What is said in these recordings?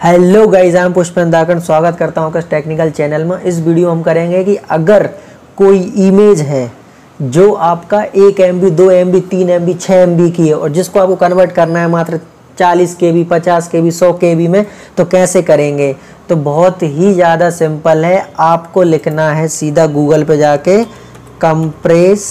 Hello guys, I am Pushpendra, स्वागत करता हूँ आपका टेक्निकल चैनल में। इस वीडियो हम करेंगे कि अगर कोई इमेज है जो आपका 1 MB 2 MB 3 MB 6 MB की है और जिसको आपको कन्वर्ट करना है मात्र 40 KB 50 KB 100 KB में, तो कैसे करेंगे। तो बहुत ही ज़्यादा सिंपल है। आपको लिखना है सीधा गूगल पे जाके कंप्रेस,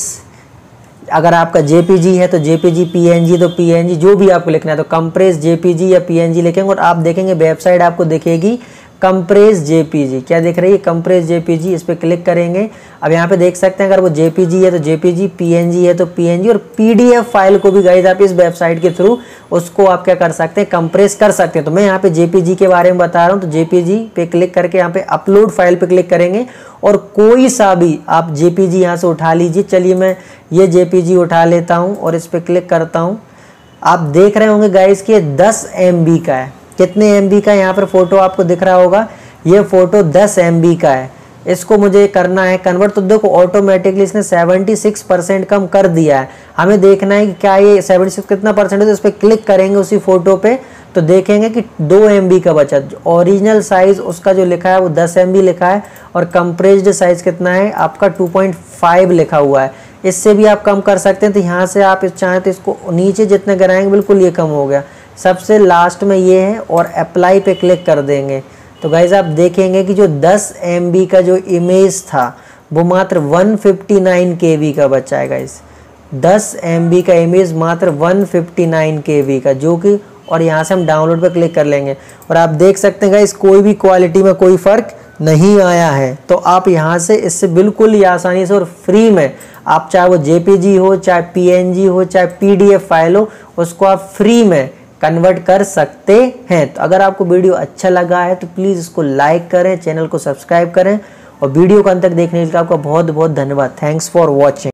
अगर आपका JPG है तो JPG, PNG तो PNG, जो भी आपको लिखना है तो कंप्रेस JPG या PNG लिखेंगे और आप देखेंगे वेबसाइट आपको दिखेगी कंप्रेस JPG। क्या दिख रही है? Compress JPG। इस पर क्लिक करेंगे। अब यहाँ पे देख सकते हैं अगर वो JPG है तो JPG, PNG है तो PNG और PDF फाइल को भी गाइस आप इस वेबसाइट के थ्रू उसको आप क्या कर सकते हैं, कंप्रेस कर सकते हैं। तो मैं यहाँ पे JPG के बारे में बता रहा हूँ। तो JPG पे क्लिक करके यहाँ पे अपलोड फाइल पे क्लिक करेंगे और कोई सा भी आप JPG यहाँ से उठा लीजिए। चलिए मैं ये JPG उठा लेता हूँ और इस पर क्लिक करता हूँ। आप देख रहे होंगे गाइस कि 10 MB का है। कितने MB का? यहाँ पर फोटो आपको दिख रहा होगा, ये फोटो 10 MB का है। इसको मुझे करना है कन्वर्ट। तो देखो ऑटोमेटिकली इसने 76% कम कर दिया है। हमें देखना है कि क्या ये 76 कितना परसेंट है। तो इस पर क्लिक करेंगे उसी फोटो पे तो देखेंगे कि 2 MB का बचा। ओरिजिनल साइज उसका जो लिखा है वो 10 MB लिखा है और कंप्रेस्ड साइज कितना है आपका 2.5 लिखा हुआ है। इससे भी आप कम कर सकते हैं। तो यहाँ से आप इस चाहें तो इसको नीचे जितने गिराएंगे बिल्कुल ये कम हो गया। सबसे लास्ट में ये है और अप्लाई पे क्लिक कर देंगे तो गाइज आप देखेंगे कि जो 10 MB का जो इमेज था वो मात्र 159 KB का बचा है गाइज। 10 MB का इमेज मात्र 159 KB का, जो कि और यहाँ से हम डाउनलोड पे क्लिक कर लेंगे और आप देख सकते हैं गाइज कोई भी क्वालिटी में कोई फ़र्क नहीं आया है। तो आप यहाँ से इससे बिल्कुल ही आसानी से और फ्री में आप चाहे वो JPG हो, चाहे PNG हो, चाहे PDF फाइल हो, उसको आप फ्री में कन्वर्ट कर सकते हैं। तो अगर आपको वीडियो अच्छा लगा है तो प्लीज़ इसको लाइक करें, चैनल को सब्सक्राइब करें और वीडियो को अंत तक देखने के लिए आपका बहुत बहुत धन्यवाद। Thanks for watching.